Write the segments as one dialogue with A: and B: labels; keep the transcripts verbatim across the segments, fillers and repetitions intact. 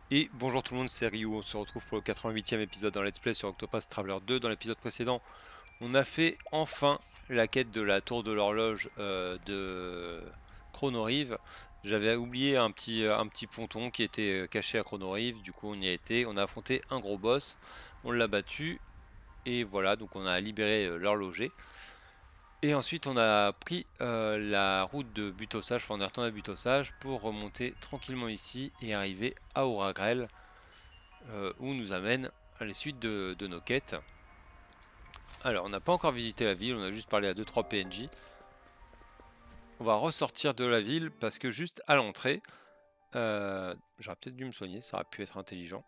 A: Et bonjour tout le monde, c'est Ryu, on se retrouve pour le quatre-vingt-huitième épisode dans Let's Play sur Octopath Traveler deux. Dans l'épisode précédent, on a fait enfin la quête de la tour de l'horloge euh, de Chronorive. J'avais oublié un petit, un petit ponton qui était euh, caché à Chronorive, du coup on y a été, on a affronté un gros boss, on l'a battu, et voilà, donc on a libéré euh, l'horloger. Et ensuite on a pris euh, la route de Butossage, enfin on est retourné à Butossage pour remonter tranquillement ici et arriver à Auragrel. Euh, où nous amène les suites de, de nos quêtes. Alors, on n'a pas encore visité la ville, on a juste parlé à deux trois P N J. On va ressortir de la ville parce que juste à l'entrée, euh, j'aurais peut-être dû me soigner, ça aurait pu être intelligent.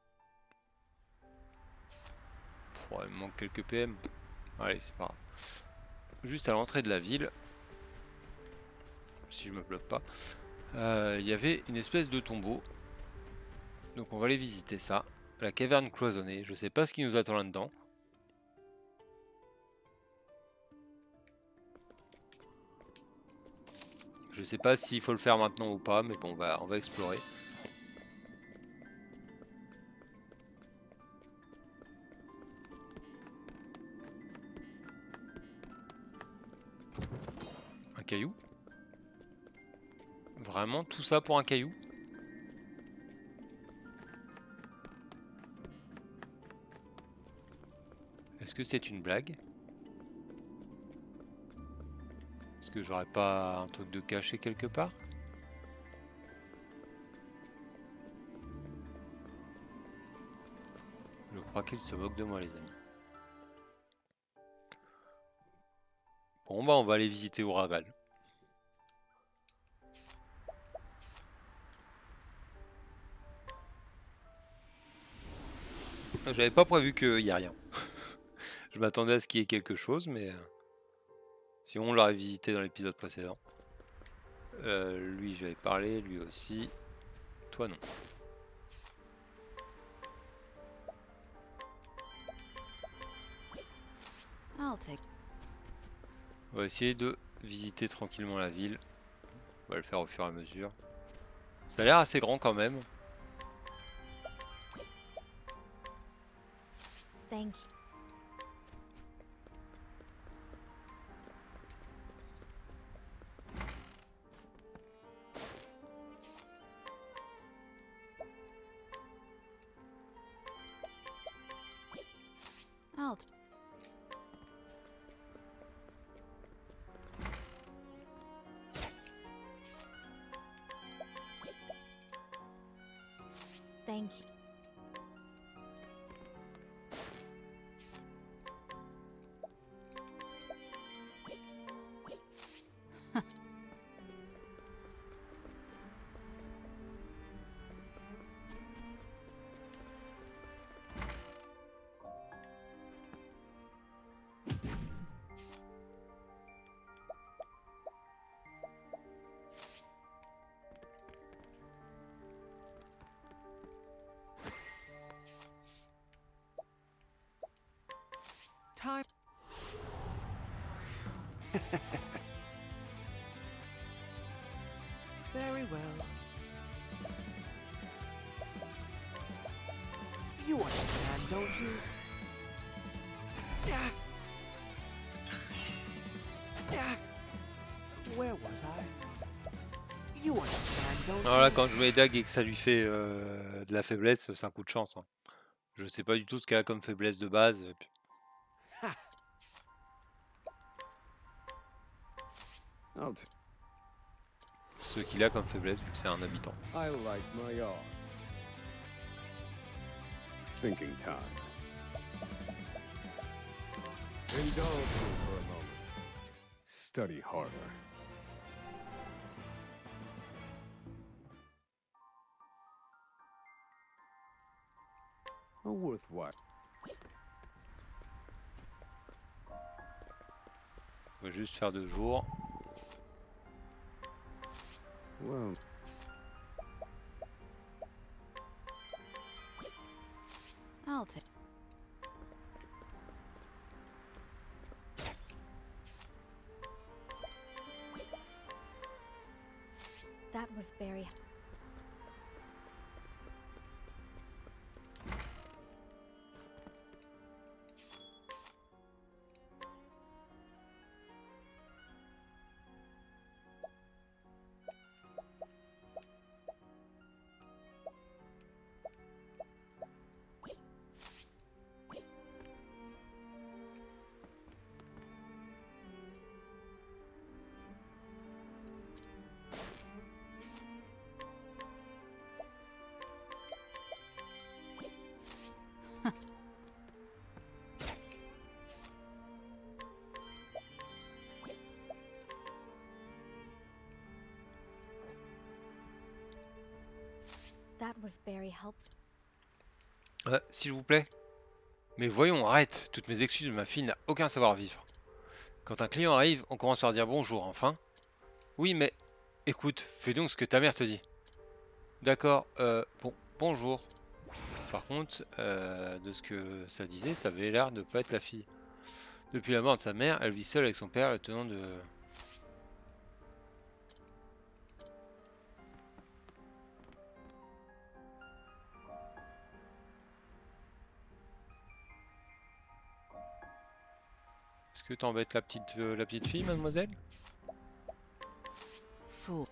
A: Oh, il me manque quelques P M. Allez, c'est pas grave. Juste à l'entrée de la ville, si je me bloque pas, euh, il y avait une espèce de tombeau. Donc on va aller visiter ça. La caverne cloisonnée, je sais pas ce qui nous attend là-dedans. Je sais pas s'il faut le faire maintenant ou pas, mais bon, on va, on va explorer. Un caillou? Vraiment tout ça pour un caillou? Est-ce que c'est une blague? Est-ce que j'aurais pas un truc de caché quelque part? Je crois qu'il se moque de moi, les amis. Bon bah on va aller visiter Ouragal. J'avais pas prévu qu'il y a rien. Je m'attendais à ce qu'il y ait quelque chose, mais... euh, si on l'aurait visité dans l'épisode précédent. Euh, lui j'avais parlé, lui aussi. Toi non.
B: I'll take.
A: On va essayer de visiter tranquillement la ville. On va le faire au fur et à mesure. Ça a l'air assez grand quand même.
B: Thank you. I'll. T Thank you.
C: Time. Very well. You understand, don't you? Yeah. Yeah. Where was I? You understand, don't
A: Alors là,
C: you?
A: quand je mets dague et que ça lui fait euh, de la faiblesse, c'est un coup de chance. Hein. Je sais pas du tout ce qu'elle a comme faiblesse de base. et puis-
C: Ha.
D: I'll t
A: Ce qu'il a comme faiblesse, vu que c'est un habitant.
D: I like my odds. Thinking time. Indulge me for a moment. Study harder. A worthwhile.
A: On va juste faire deux jours.
D: Well,
B: I'll take. That was very. That was very helpful.
A: Euh, S'il vous plaît. Mais voyons, arrête. Toutes mes excuses, ma fille n'a aucun savoir-vivre. Quand un client arrive, on commence par dire bonjour, enfin. Oui, mais... Écoute, fais donc ce que ta mère te dit. D'accord, euh... Bon, bonjour. Par contre, euh, de ce que ça disait, ça avait l'air de pas être la fille. Depuis la mort de sa mère, elle vit seule avec son père, le tenant de... Est-ce que t'embêtes la petite, euh, la petite fille, mademoiselle?
B: Fool.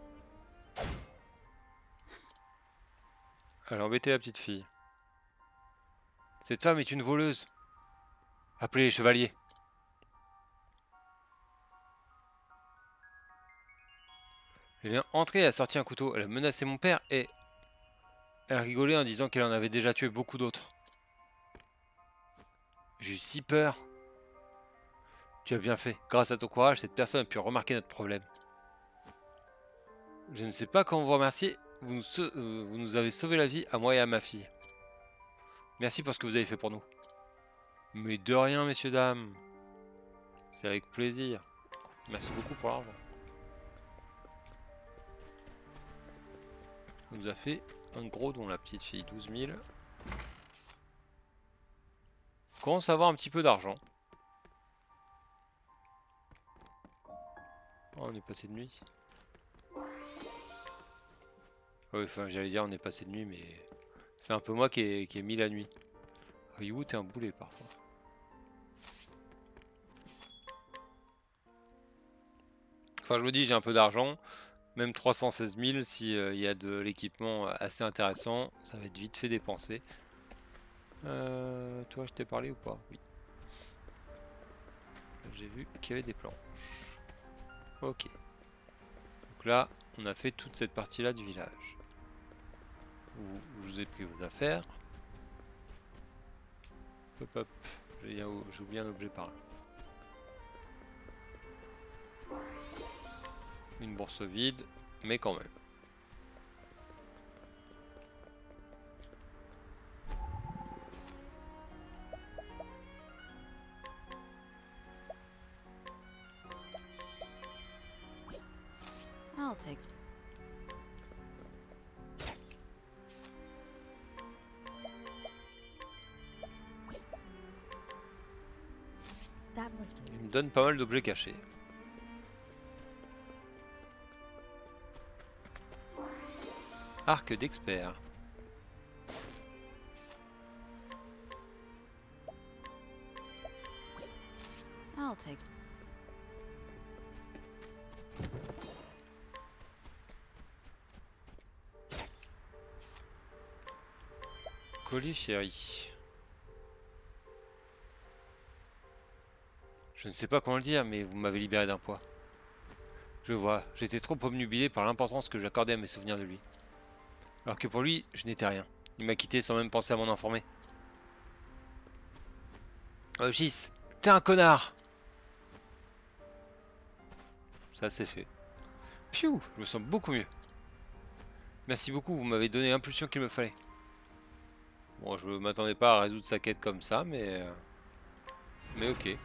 A: Elle a embêté la petite fille. Cette femme est une voleuse. Appelez les chevaliers. Elle est entrée et a sorti un couteau. Elle a menacé mon père et... Elle a rigolé en disant qu'elle en avait déjà tué beaucoup d'autres. J'ai eu si peur. Tu as bien fait. Grâce à ton courage, cette personne a pu remarquer notre problème. Je ne sais pas comment vous remercier. Vous nous, euh, vous nous avez sauvé la vie à moi et à ma fille. Merci pour ce que vous avez fait pour nous. Mais de rien, messieurs, dames. C'est avec plaisir. Merci beaucoup pour l'argent. On nous a fait un gros don, la petite fille. douze mille. On commence à avoir un petit peu d'argent. Oh, on est passé de nuit. Oui, enfin, j'allais dire on est passé de nuit, mais c'est un peu moi qui ai, qui ai mis la nuit. Ryu, t'es un boulet parfois. Enfin, je vous dis, j'ai un peu d'argent. Même trois cent seize mille, s'il euh, y a de l'équipement assez intéressant, ça va être vite fait dépenser. Euh, toi, je t'ai parlé ou pas? Oui. J'ai vu qu'il y avait des planches. Ok. Donc là, on a fait toute cette partie-là du village. Vous, je vous ai pris vos affaires. Hop hop. J'ai oublié un objet par là. Une bourse vide, mais quand même.
B: I'll take. That was.
A: Il me donne pas mal d'objets cachés. Arc d'expert.
B: I'll take.
A: Colis chéri. Je ne sais pas comment le dire, mais vous m'avez libéré d'un poids. Je vois, j'étais trop obnubilé par l'importance que j'accordais à mes souvenirs de lui. Alors que pour lui, je n'étais rien. Il m'a quitté sans même penser à m'en informer. Euh, Gis, t'es un connard! Ça c'est fait. Piou, je me sens beaucoup mieux. Merci beaucoup, vous m'avez donné l'impulsion qu'il me fallait. Bon, je m'attendais pas à résoudre sa quête comme ça, mais... euh, Mais ok.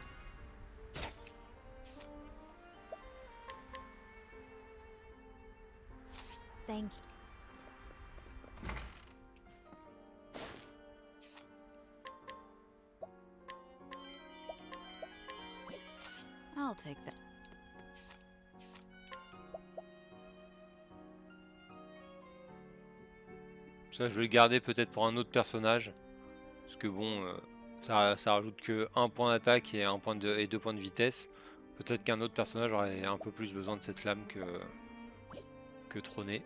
B: Thank you. I'll take that.
A: Ça, je vais le garder peut-être pour un autre personnage. Parce que bon, euh, ça, ça rajoute que un point d'attaque et un point de et deux points de vitesse. Peut-être qu'un autre personnage aurait un peu plus besoin de cette lame que, que Trôné.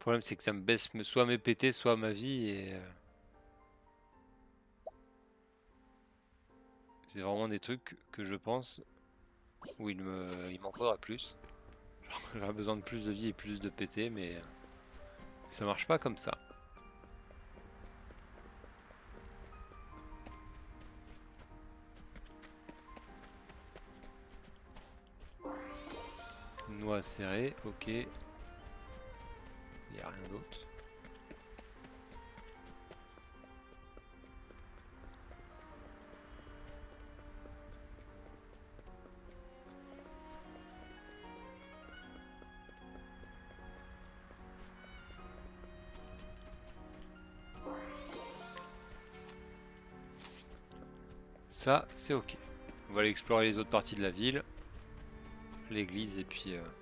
A: problème, c'est que ça me baisse me- soit mes P T, soit ma vie. Et euh, c'est vraiment des trucs que je pense où il me, il m'en faudra plus. Genre, j'aurais besoin de plus de vie et plus de P T, mais euh, ça marche pas comme ça. Noix serrée, ok. Il n'y a rien d'autre. Ça, c'est ok. On va aller explorer les autres parties de la ville. L'église et puis... Euh...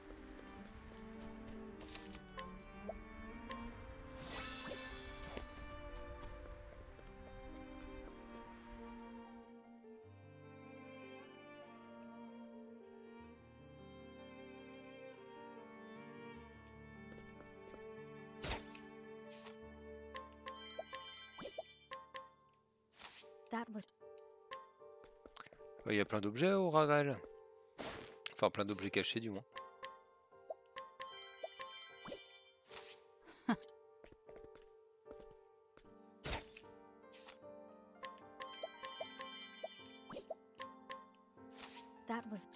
B: That was
A: Il y a plein d'objets au Ragal. Enfin, plein d'objets cachés du moins.
B: that was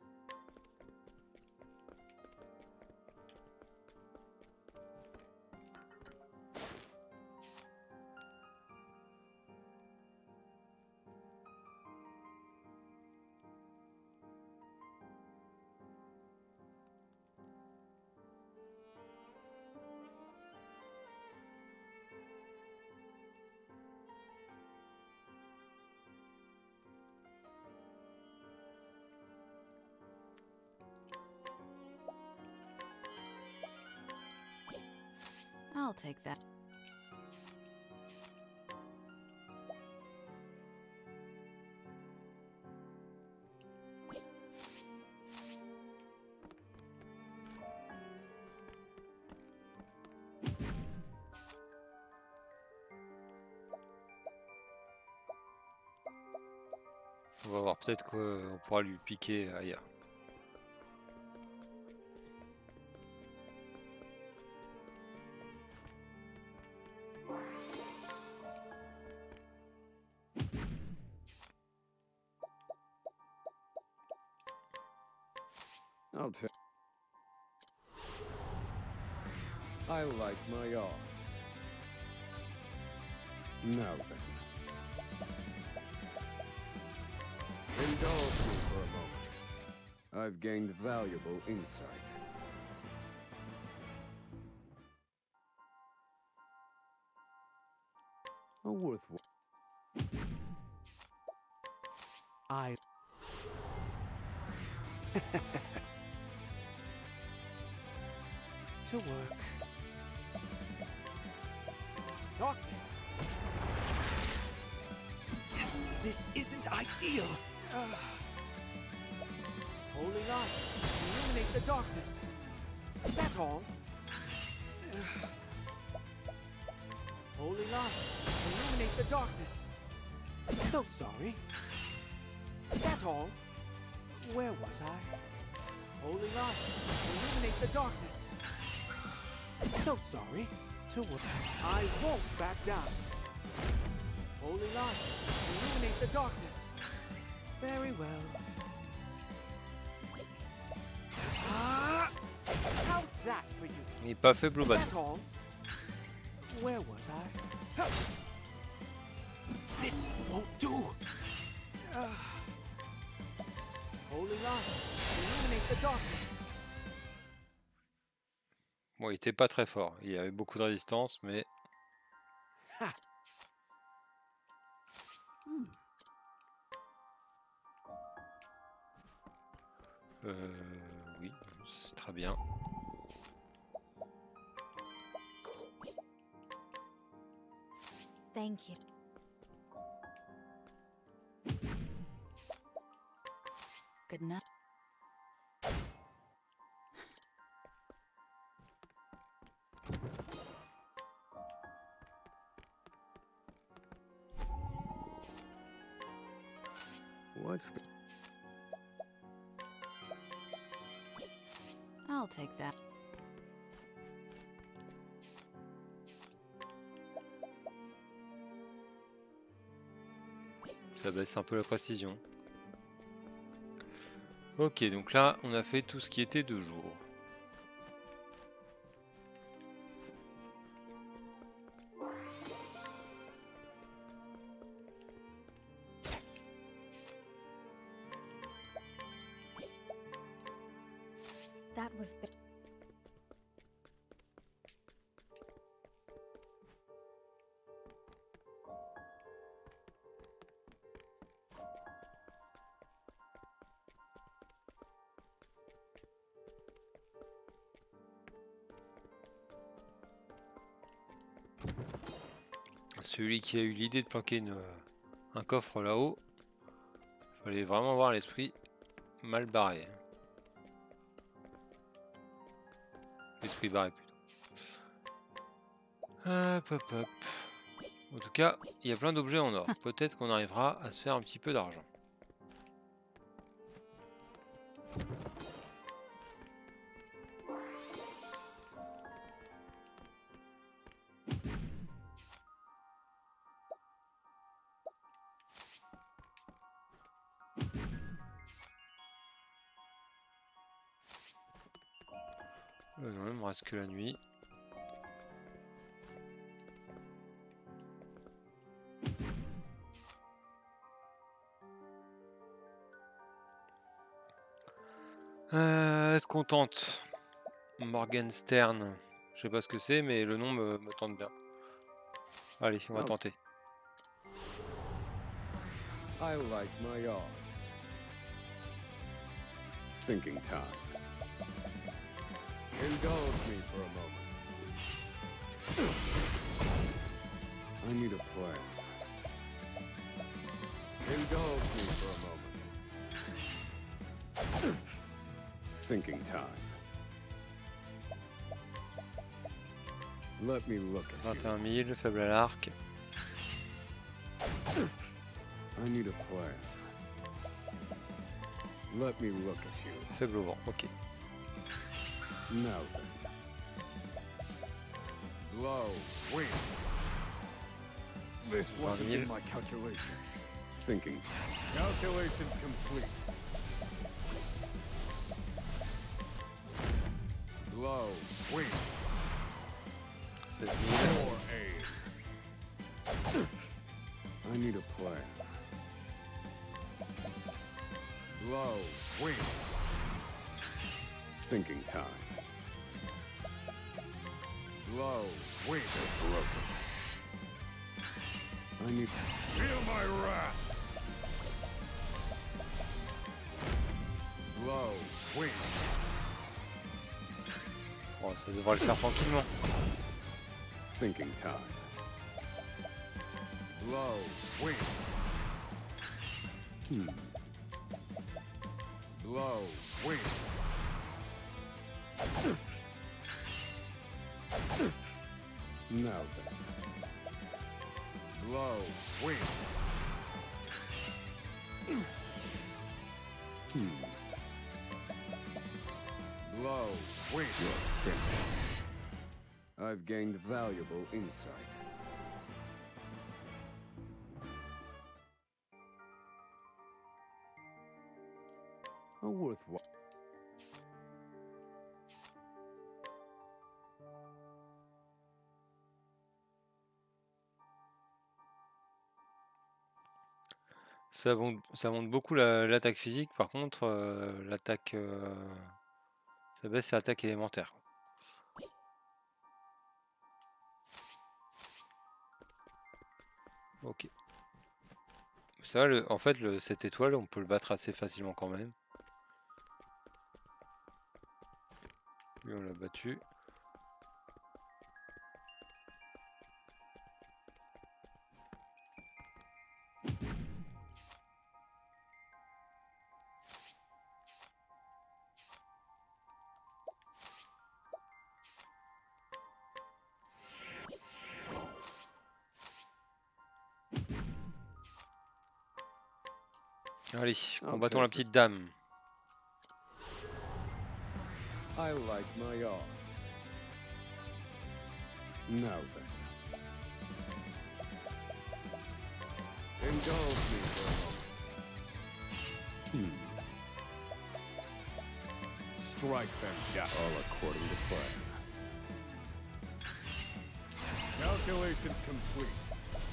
B: I'll take that.
A: On va voir, peut-être qu'on pourra lui piquer ailleurs.
D: I'll tell. I like my odds. Now then. Indulge me for a moment. I've gained valuable insight. A worthwhile.
C: I. To work. Darkness. This isn't ideal. Ugh. Holy light, illuminate the darkness. Is that all? Ugh. Holy light, illuminate the darkness. So sorry. Is that all? Where was I? Holy light, illuminate the darkness. So sorry. To work. I won't back down. Holy light, illuminate the darkness. Very well. Ah! How's that for you?
A: Il n'est pas fait Blue
C: Is
A: Ban.
C: that all? Where was I? This won't do. Ah. Holy light, illuminate the darkness.
A: Bon, il était pas très fort. Il y avait beaucoup de résistance, mais...
C: Ha. Hmm.
A: Euh... Oui, c'est très bien.
B: Thank you. Good enough.
D: What's the...
B: I'll take that.
A: Ça baisse un peu la précision. Ok, donc là, on a fait tout ce qui était de jour.
B: That was ba-
A: Celui qui a eu l'idée de planquer une, un coffre là-haut, fallait vraiment avoir l'esprit mal barré. L'esprit barré plutôt. Hop, hop, hop. En tout cas, il y a plein d'objets en or. Peut-être qu'on arrivera à se faire un petit peu d'argent. Euh, non, il me reste que la nuit. Euh, Est-ce qu'on tente Morgenstern? Je sais pas ce que c'est, mais le nom me, me tente bien. Allez, on va
D: Oh.
A: tenter.
D: I like my odds. Thinking time. Indulge me for a moment. I need a plan. Indulge me for a moment. Thinking time. Let me look at
A: vingt et un mille, faible à l'arc.
D: you. I need a plan. Let me look at you.
A: Faible au vent, ok.
D: Now then. Low, wing. This wasn't in my calculations. Thinking. Calculations complete. Low, wing.
A: sept mille.
D: More aim. I need a plan. Low, wing. Thinking time. Low, wing is broken. I need... Feel my wrath! Low, wing.
A: Bon, ça devrait le faire tranquillement.
D: Thinking time. Low, wing. Hmm. Low, wing. Now then. Low, wing. Hmm. Low, wing. You're finished. I've gained valuable insight. A worthwhile.
A: Ça monte, ça monte beaucoup la- l'attaque physique, par contre, euh, l'attaque. euh, ça baisse l'attaque élémentaire. Ok. Ça, le, en fait, le, cette étoile, on peut le battre assez facilement quand même. Lui, on l'a battu. Allez,
D: I'll
A: combattons la
D: take
A: petite dame.
D: I like my odds. Now then. Indulge me for a moment. Hmm. Strike them down. All according to plan. Calculations complete.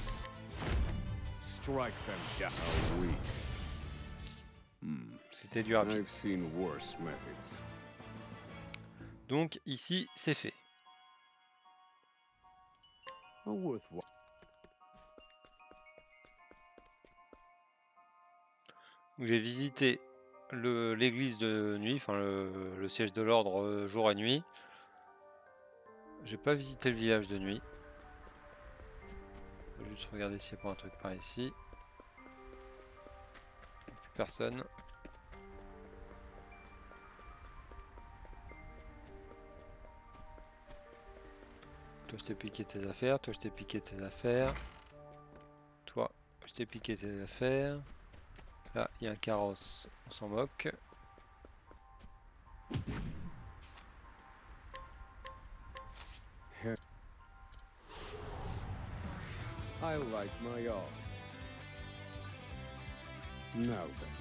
D: Strike them down. A week. Hmm.
A: C'était du rapide.
D: I've seen worse methods.
A: Donc ici, c'est fait.
D: A worthwhile.
A: J'ai visité le l'église de nuit, enfin le, le siège de l'ordre euh, jour et nuit. J'ai pas visité le village de nuit. Je vais juste regarder s'il n'y a pas un truc par ici. Plus personne. Toi je t'ai piqué tes affaires, toi je t'ai piqué tes affaires. Toi je t'ai piqué tes affaires. Là il y a un carrosse, on s'en moque.
D: I like my odds. Now then.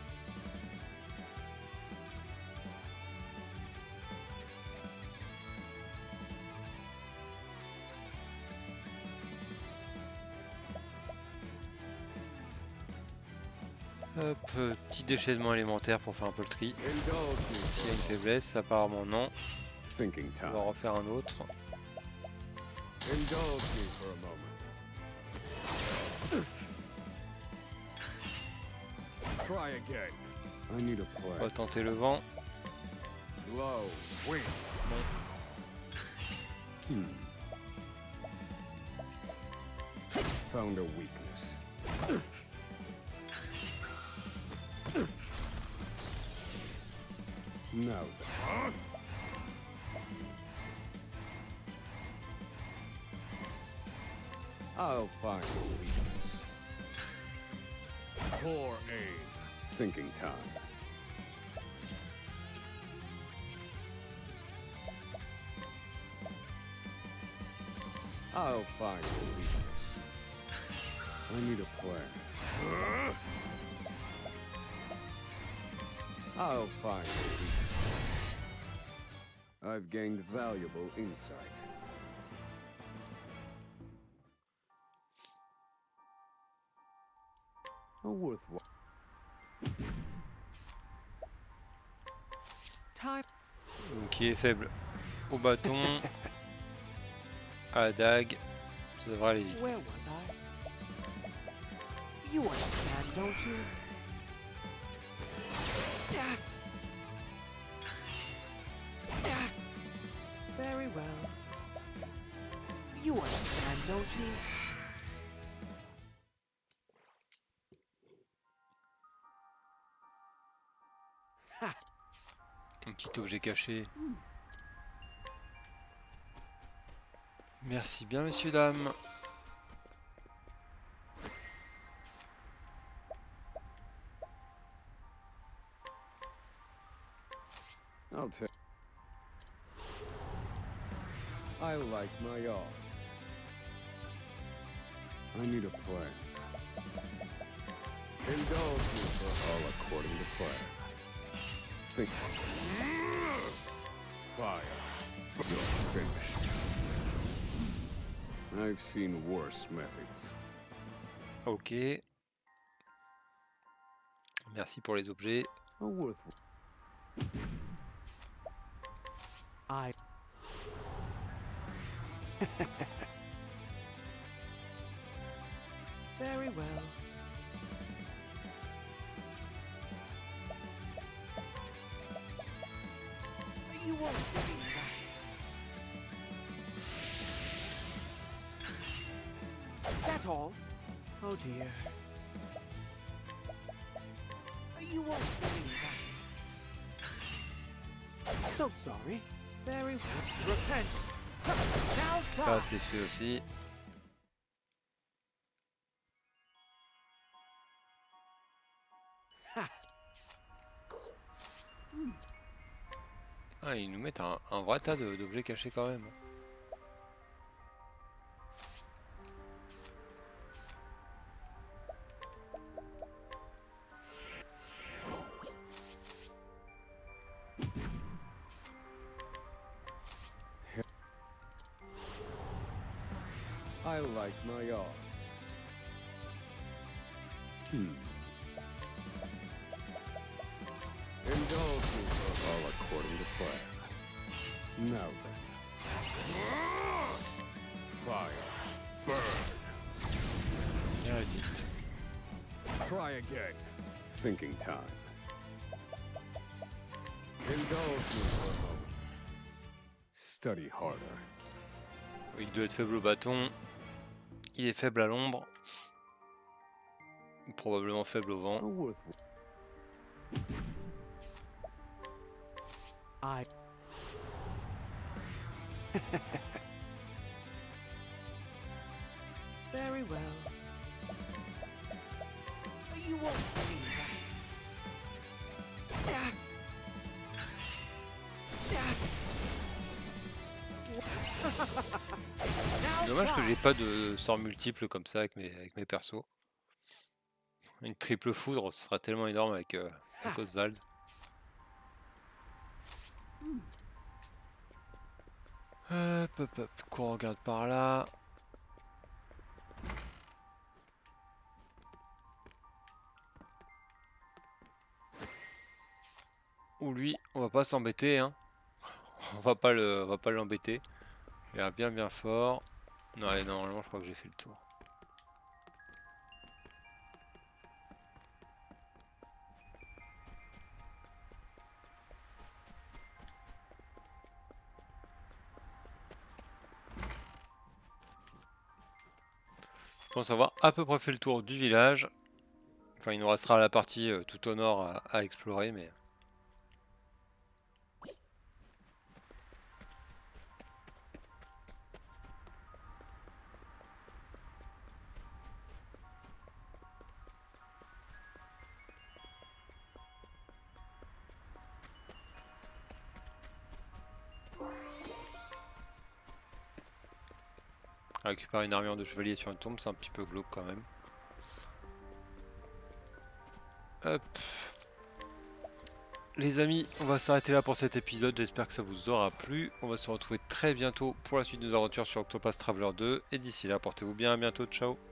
A: Hop, euh, petit déchaînement élémentaire pour faire un peu le tri.
D: Indulge me
A: S'il
D: for
A: y a
D: a
A: une
D: moment.
A: faiblesse, apparemment non.
D: Thinking
A: On va
D: time.
A: refaire un autre.
D: Indulge me for a moment. Try again. I need a
A: On va
D: plan.
A: tenter le vent.
D: Low. Wing. Hmm. Found a weakness. Now then. I'll find a weakness. Poor aim. Thinking time. I'll find a weakness. I need a plan. I'll find a weakness. I've gained valuable insight. A worthwhile.
C: Time.
A: Donc qui est faible au bâton, à la dague. Ça devrait aller vite.
C: Where was I? You understand, don't you? Ah. Ah. Very well. You understand, don't you? Ha!
A: Un petit objet caché. Merci bien, messieurs, dames.
D: I'll take. I like my odds. I need a plan. Indulge me for all according to plan. Think. Fire. You're finished. I've seen worse methods.
A: Ok. Merci pour les objets.
D: A worthwhile.
C: I. Very well. You won't believe that. That all? Oh dear. You won't believe that. So sorry. Very well. Repent. Now
A: Ça
C: die.
A: c'est fait aussi. Ah, ils nous mettent un, un vrai tas de- d'objets cachés quand même.
D: I like my odds. Hmm. Indulge me for all according to plan. Now then. Fire. Burn.
A: Il résiste.
D: Try again. Thinking time. Indulge me for a moment. Study harder.
A: Il doit être faible au bâton. Il est faible à l'ombre. Probablement faible au vent.
D: Worth.
C: I. Very well. You won't believe that.
A: Dommage que j'ai pas de sort multiple comme ça avec mes, avec mes persos. Une triple foudre, ce sera tellement énorme avec, euh, avec Oswald. Hop, hop, hop, qu'on regarde par là. Ou lui, on va pas s'embêter, hein. On va pas le, on va pas l'embêter. Il a l'air bien bien fort. Non, allez, normalement, je crois que j'ai fait le tour. Je pense avoir à peu près fait le tour du village. Enfin, il nous restera la partie euh, tout au nord à, à explorer, mais... Récupérer une armure de chevalier sur une tombe, c'est un petit peu glauque quand même. Hop. Les amis, on va s'arrêter là pour cet épisode, j'espère que ça vous aura plu. On va se retrouver très bientôt pour la suite de nos aventures sur Octopath Traveler deux. Et d'ici là, portez-vous bien, à bientôt, ciao.